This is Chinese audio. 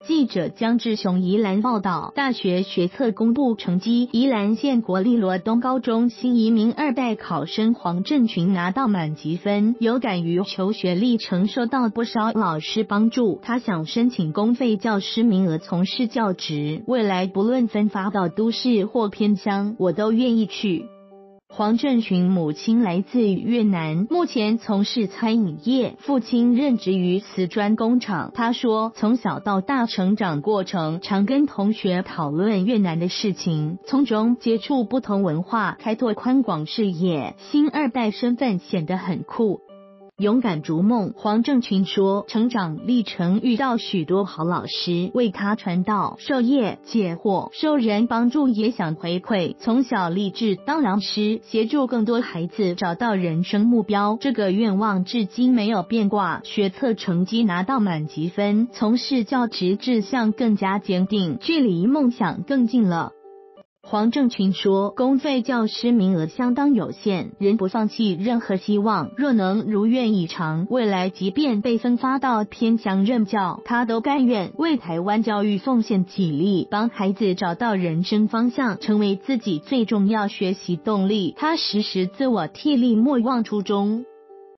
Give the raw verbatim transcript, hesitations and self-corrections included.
记者江志雄宜兰报道，大学学测公布成绩，宜兰县国立罗东高中新移民二代考生黄正群拿到满级分，有感于求学历程受到不少老师帮助，他想申请公费教师名额从事教职，未来不论分发到都市或偏乡，我都愿意去。黄正群母亲来自越南，目前从事餐饮业，父亲任职于瓷砖工厂。他说，从小到大成长过程，常跟同学讨论越南的事情，从中接触不同文化，开拓宽广视野。新二代身份显得很酷。勇敢逐梦，黄正群说，成长历程遇到许多好老师为他传道授业解惑，受人帮助，也想回馈，从小立志当老师，协助更多孩子找到人生目标，这个愿望至今没有变卦。学测成绩拿到满级分，从事教职志向更加坚定，距离梦想更近了。黄正群说，公费教师名额相当有限，仍不放弃任何希望，若能如愿以偿，未来即便被分发到偏乡任教，他都甘愿为台湾教育奉献体力，帮孩子找到人生方向，成为自己最重要学习动力。他时时自我替力，莫忘初衷。